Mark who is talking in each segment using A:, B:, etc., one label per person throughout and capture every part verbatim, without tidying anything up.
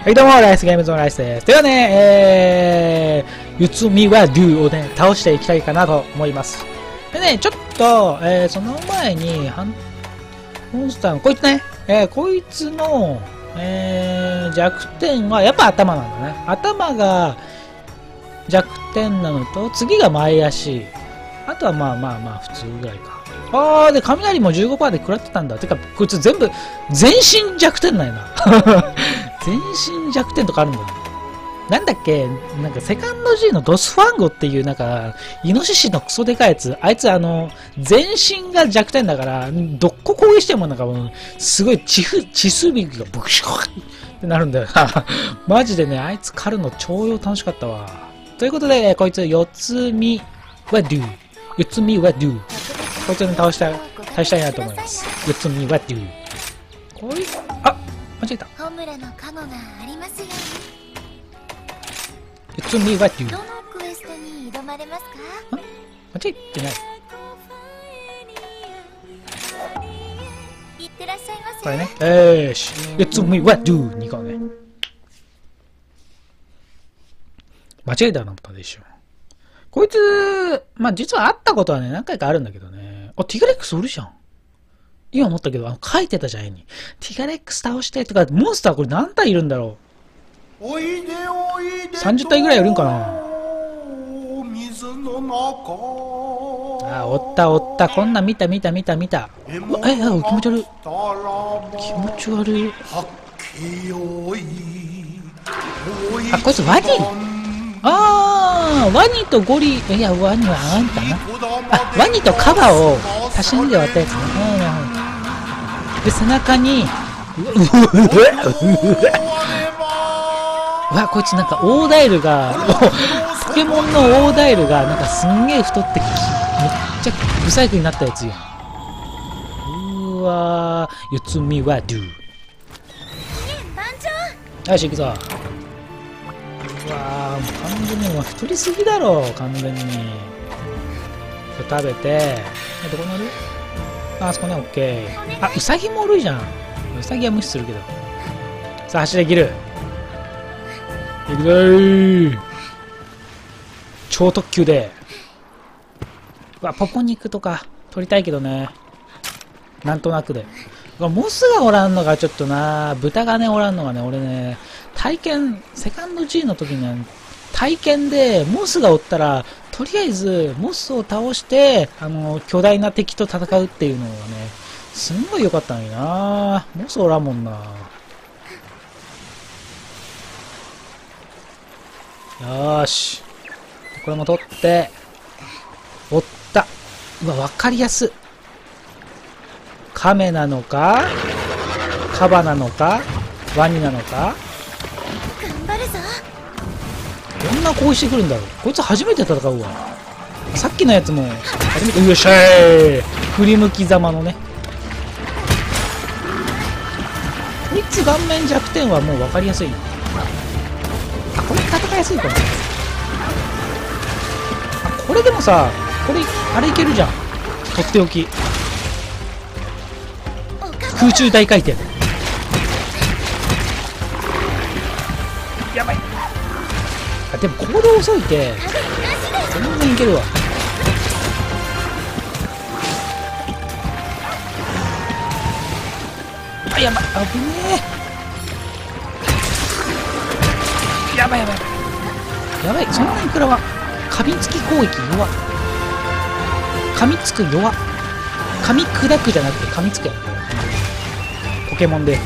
A: はい、どうも、ライスゲームズのライスです。ではね、えー、ゆつみはドゥをね、倒していきたいかなと思います。でね、ちょっと、えー、その前に、ハン、モンスターの、こいつね、えー、こいつの、えー、弱点は、やっぱ頭なんだね。頭が弱点なのと、次が前足。あとはまあまあまあ、普通ぐらいか。あー、で、雷も じゅうごパーセント で食らってたんだ。てか、こいつ全部、全身弱点なんやな。全身弱点とかあるんだよ。なんだっけ、なんかセカンド G のドスファンゴっていうなんか、イノシシのクソでかいやつ、あいつあの、全身が弱点だから、どっこ攻撃してもなんかもう、すごい血ふ、血すびきがブクシューってなるんだよな。マジでね、あいつ狩るの超楽しかったわ。ということで、こいつ、四つ身はドゥ。四つ身はドゥ。こいつに倒したい、倒したいなと思います。四つ身はドゥ。こいつ、あ、間違えた。
B: ホムラの加護がありますように。
A: 四つ身はドゥ。
B: どのクエストに挑まれますか？
A: 間違えてない。
B: いってらっしゃいませ。
A: これね。よーし。四つ身はドゥに行こうね。間違えたなったでしょ。こいつ、まあ、実は会ったことはね、何回かあるんだけどね。あ、ティガレックスおるじゃん。今思ったけど、あの、書いてたじゃん、絵に。ティガレックス倒してとか、モンスターこれ何体いるんだろう。
C: おいでおいで
A: さんじゅう体ぐらいいるんかな。
C: 水の中
A: あ、おったおった。こんなん見た見た見た見た。え、え、気持ち悪い。気持ち悪い。あ、こいつワニ。あー、ワニとゴリ、いや、ワニはあんたな。あ、ワニとカバを足しにで割ったやつね。うん、で、背中に、うわ、こいつなんかオーダイルが、ポケモンのオーダイルがなんかすんげえ太ってめっちゃブサイクになったやつやん。うわー、四つ身はドゥ。よし、行くぞ。うわー、もう完全にもう太りすぎだろ、完全に。これ食べて、どこにある？あ、あそこね、オッケー。あ、ウサギもおるじゃん。ウサギは無視するけど。さあ、走り切る。行くぞー。超特急で。うわ、ポポ肉とか取りたいけどね。なんとなくで。モスがおらんのがちょっとな、豚がね、おらんのがね、俺ね、体験、セカンド G の時にね、体験でモスがおったら、とりあえずモスを倒して、あの、巨大な敵と戦うっていうのがね、すんごい良かったのにな。モスおらんもんな。よーし。これも取って、おった。うわ、わかりやすい。カメなのかカバなのかワニなのか。
B: 頑張るぞ。
A: どんな攻撃してくるんだろう。こいつ初めて戦うわ。さっきのやつも初めて。よっしゃー、振り向きざまのね。こいつ顔面弱点はもう分かりやすい。あ、これ戦いやすいかも。あ、これでもさ、これあれいけるじゃん、とっておき。空中大回転。やばい。あ、でも行動遅いて全然いけるわ。あ、やばい、危ねえ。やばいやばいやばい。そんなに食らわん。噛みつき攻撃弱。噛みつく弱。噛み砕くじゃなくて噛みつくや。ポケモンで。うる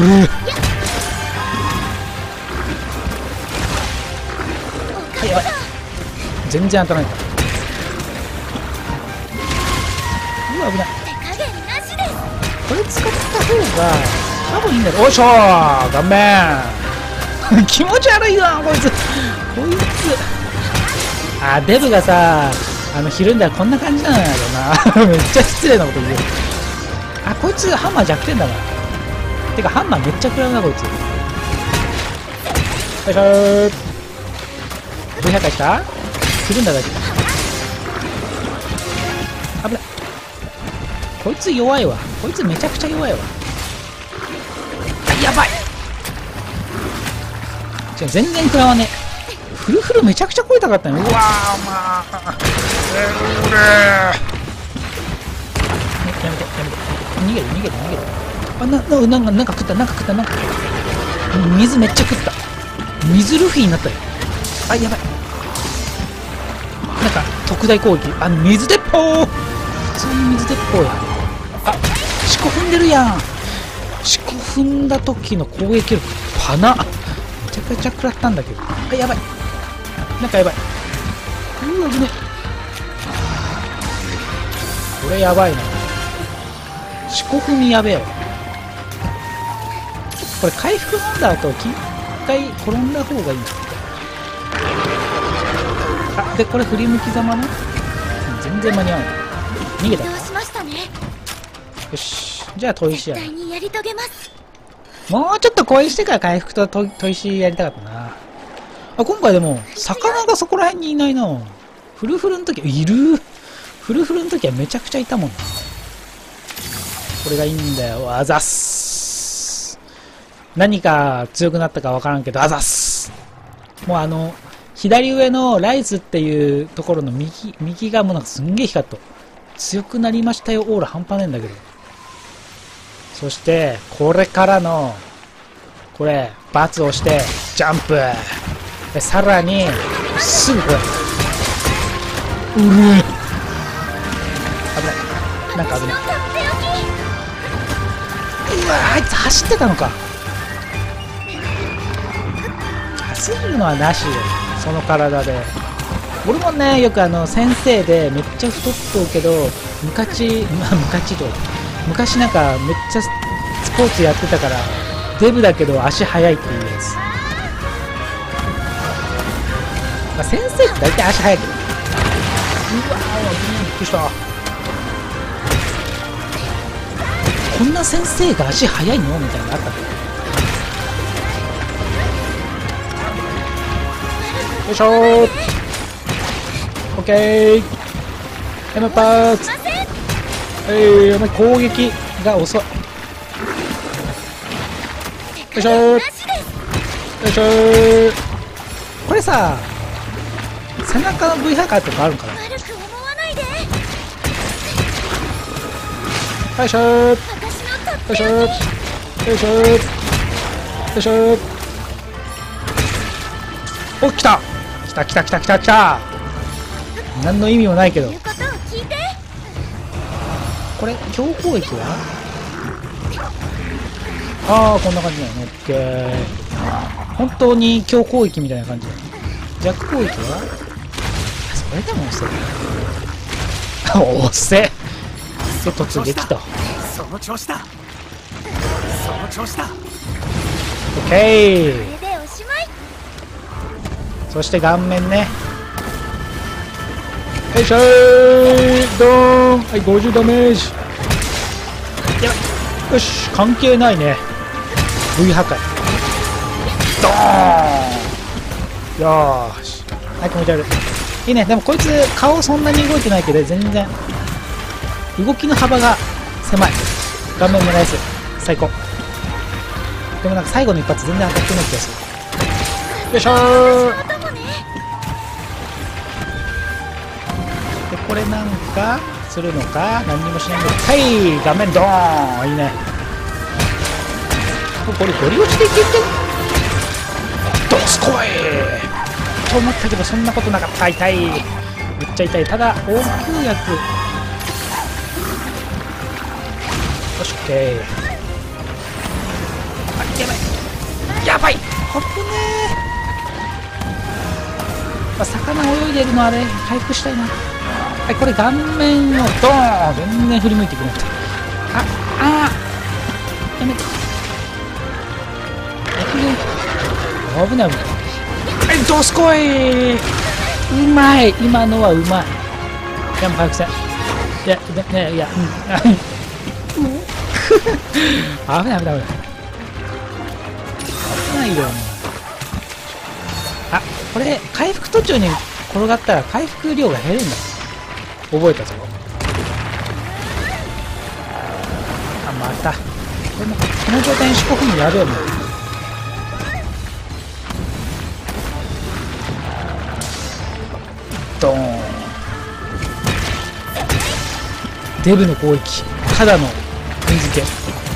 A: ー。やばい。全然当たらないから。うわ、危ない。これ使った方が多分いいんだろ。おいしょー、顔面。気持ち悪いな、こいつ。こいつ。あ、デブがさ、あの、ひるんだらこんな感じなんやろな。めっちゃ失礼なこと言う。あ、こいつハンマー弱点だな。てかハンマーめっちゃ食らうな、こいつ。よいしょー。ブイひゃっかいしたひるんだだけ。危ない。こいつ弱いわ。こいつめちゃくちゃ弱いわ。やばい。 じゃ全然食らわねえ。フルフルめちゃくちゃ超えたかったね。うわー、まあ。えー、うれー。やめて、やめて。逃げる、逃げる、逃げる。あ、な、な、なんか、なんか食った、なんか食った、なんか食った。水めっちゃ食った。水ルフィになったよ。あ、やばい。なんか、特大攻撃。あ、水鉄砲。普通に水鉄砲や。あ、四股踏んでるやん。四股踏んだ時の攻撃力、パナ。めちゃくちゃ食らったんだけど。あ、やばい。なんかやばい。うわ、危ね。これやばいな。四股踏みやべえよ。これ回復飲んだ後、一回転んだ方がいいんだ。あ、で、これ振り向きざまね。全然間に合わない。逃げた。
B: どうしましたね。
A: よし。じゃあ、砥石や
B: 絶対にやり遂げます。
A: もうちょっと攻撃してから回復と砥石やりたかったな。あ、今回でも、魚がそこら辺にいないな。フルフルの時、いるフルフルの時はめちゃくちゃいたもんな。これがいいんだよ。あざっす。何か強くなったかわからんけど、あざっす。もうあの、左上のライズっていうところの右、右がもうなんかすんげえ光っと。強くなりましたよ、オーラ半端ねえんだけど。そして、これからの、これ、バツをして、ジャンプ。で、さらに、すぐこれ。うるー。危ない。なんか危ない。うわ、あいつ走ってたのか。走るのはなしよ。その体で。俺もね、よくあの、先生でめっちゃ太っとるけど、昔、まあ、昔と、昔なんかめっちゃスポーツやってたから、デブだけど足速いっていうやつ。まあ、先生って大体足速いけど。うわー、びっくりした。こんな先生が足速いのみたいなのあったけど。よいしょー。オッケー。エムパーツ。えい、お前攻撃が遅い。よいしょー。よいしょー。これさ、背中の ブイ ハカーとかあるんかな。よいしょー。よいしょー。よいしょー。よいしょー。お、来た来た来た来た来た来た。何の意味もないけど。これ強攻撃はああ、こんな感じなの。オッケー。本当に強攻撃みたいな感じ。弱攻撃はそれでも遅い。遅せで突撃と。
C: その調子だ。その調子だ。
A: オッケー。そして顔面ね。よいしょー。ドーン。はい、ごじゅうダメージ。やばい。よし、関係ないね。 V 破壊。ドーン。よーし。はい、気持ち悪い。いいね。でもこいつ顔そんなに動いてないけど全然動きの幅が狭い。顔面狙いやすい。最高。でもなんか最後の一発全然当たってない気がする。よいしょー。でこれなんかするのか何にもしないのか。はい、画面ドーン。いいね。これゴリ落ちでいけるけどどすこいと思ったけどそんなことなかった。痛い、めっちゃ痛い。ただ応急薬。よし、オッケー。あ、やばいやばい、危ねえ。まあ、魚泳いでるのあれ回復したいな。はい、これ顔面をドーン。全然振り向いてくれなくて。ああー、やめて。危ない危ない。はい、どすこい。うまい。今のはうまい。いや、もう回復せん。いや、ね、いや、うん。危ない危ない危ない。危ないよ。あ、これ、回復途中に転がったら回復量が減るんだ。覚えたぞ。あ、また。これもこの状態に四股踏みやべえもん。 ドーン。デブの攻撃、ただの踏んづけ。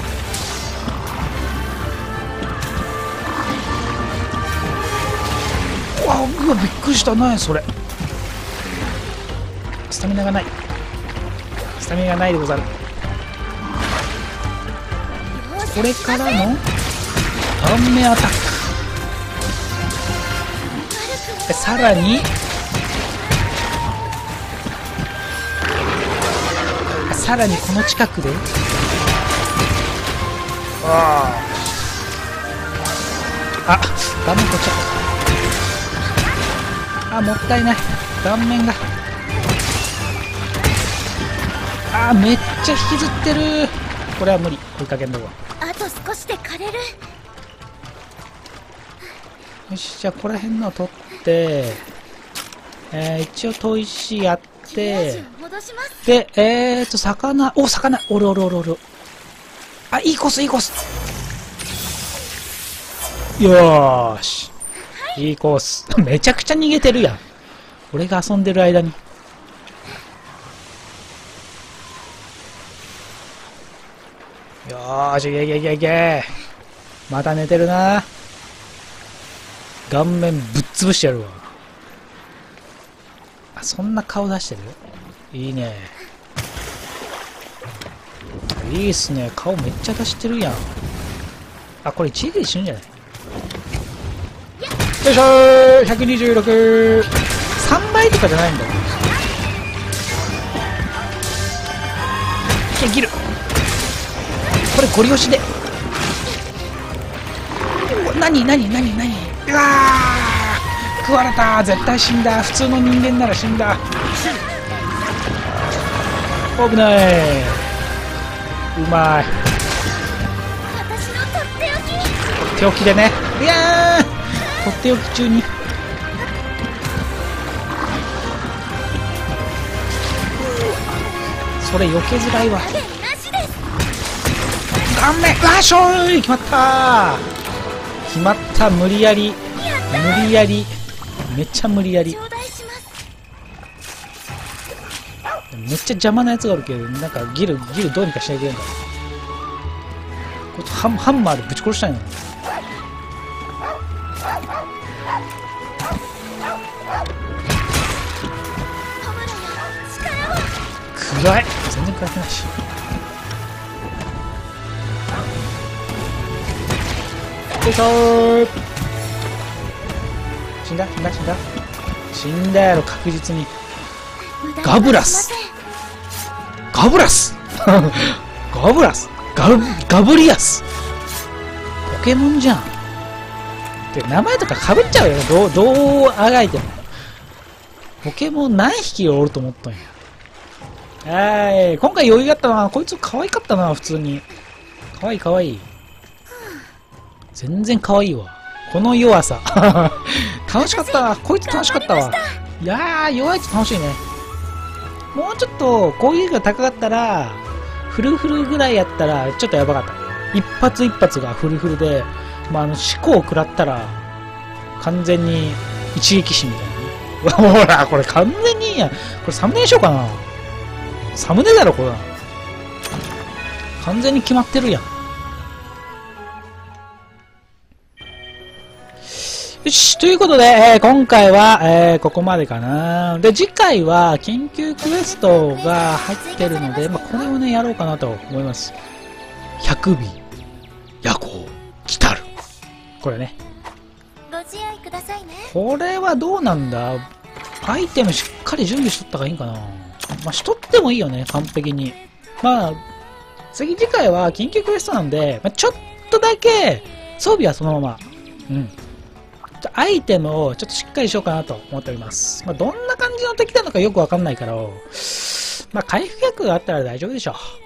A: うわうわびっくりした。何やそれ。スタミナがない。スタミナがないでござる。これからの顔面アタック。さらにさらにこの近くでああ顔面取っちゃった。あもったいない。顔面があめっちゃ引きずってる。これは無理。追いかけんのは
B: あと少しで枯れる。
A: よし、じゃあここら辺のを取って、えー、一応砥石やってでえーと魚お魚おるおるおるおる。あいいコースいいコース。よーし、いいコース。めちゃくちゃ逃げてるやん俺が遊んでる間に。よーし、いけいけいけいけ。また寝てるな。顔面ぶっ潰してやるわ。あ、そんな顔出してる。いいね。いいっすね。顔めっちゃ出してるやん。あ、これ一撃で死ぬんじゃない。よいしょー、ひゃくにじゅうろく。さんばいとかじゃないんだよ。いけ、ギル。これゴリ押しで。なになになになに。うわー食われた。絶対死んだ。普通の人間なら死んだ。危ない。うまい。
B: 私のとっておき。
A: とっておきでね。いやーとっておき中にそれ避けづらいわ。顔面うわーしょーい。決まったー。決まった。無理やり無理やりめっちゃ無理やり。めっちゃ邪魔なやつがあるけど、なんかギルギルどうにかしなきゃいけないんだ。こいつハンハンマーでぶち殺したいの。暗い。全然暗くないし。よいしょー。死んだ死んだ死んだ死んだやろ確実に。ガブラスガブラスガブラスガガブリアスポケモンじゃん。で名前とかかぶっちゃうよ。どうどうあがいてもポケモン何匹おると思ったんや。はい、今回余裕があったな。こいつ可愛かったな。普通に可愛い可愛い。全然可愛いわこの弱さ楽しかったわ。こいつ楽しかったわ。いやー弱いと楽しいね。もうちょっと攻撃が高かったらフルフルぐらいやったらちょっとやばかった。一発一発がフルフルで、まあ、あの思考を食らったら完全に一撃死みたいな。ほらこれ完全にいいやん。これサムネにしようかな。サムネだろこれ。完全に決まってるやん。よし、ということで、えー、今回は、えー、ここまでかな。で、次回は緊急クエストが入ってるので、まあ、これをね、やろうかなと思います。ひゃくび夜行来たる。これね。
B: ご自愛くださいね。
A: これはどうなんだ。アイテムしっかり準備しとった方がいいんかな。まあ、しとってもいいよね、完璧に。まあ、次次回は緊急クエストなんで、まあ、ちょっとだけ装備はそのまま。うん。アイテムをちょっとしっかりしようかなと思っております。まあ、どんな感じの敵なのかよくわかんないから、まあ、回復薬があったら大丈夫でしょう。